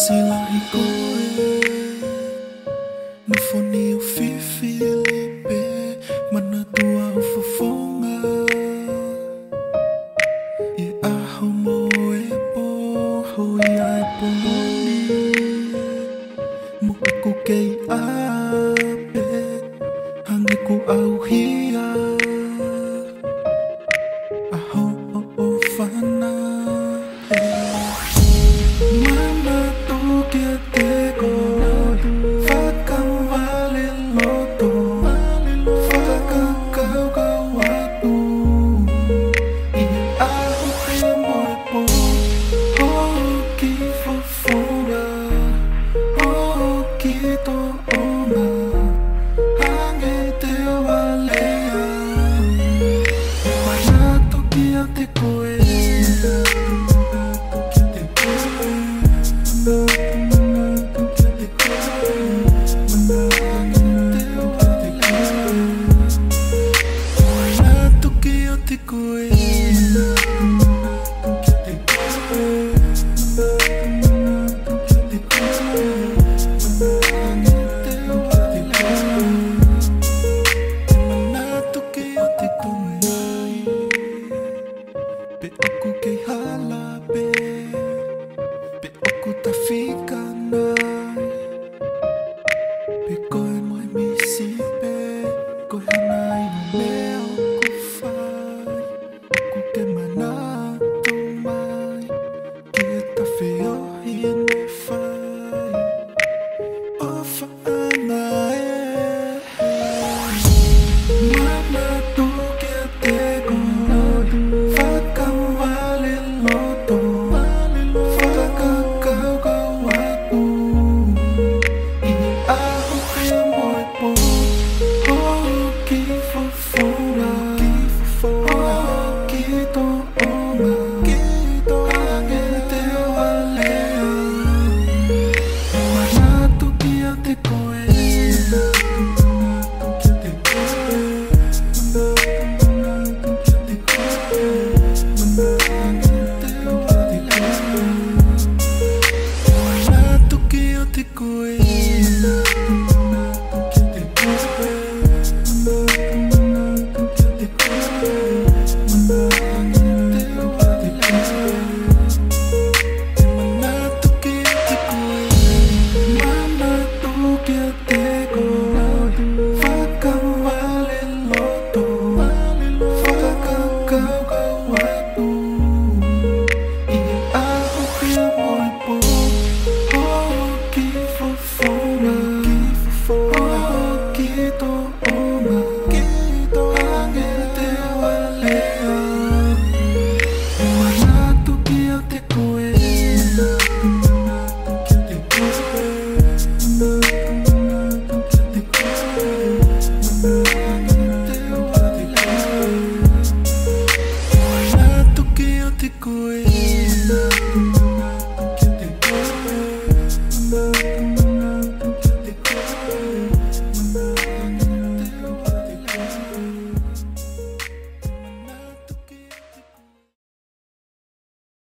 silahi koe nufoni o fifilipe mana tua o fofonga e aho mo e poho i ai pomoni mo aku kei ape hange ku au hia aho o fana mama tu kia te kono fakam vale loto fakam kau kau watu i aho kia moe po ki fofora ki to ona hange te walea mana to kia te koe Pe aku kei hala pe aku ta fica nai pe koe mai misi pe koe hanai no mea ku fai aku ke mana tu mai ke ta feo hine fai o faana mana tu ke te kono fakam vale loto fakam kau kau watu i aho kia moe po ki fofora ki to ona hange te walea mana tu kia te koe kau kau watu i aho kia moe po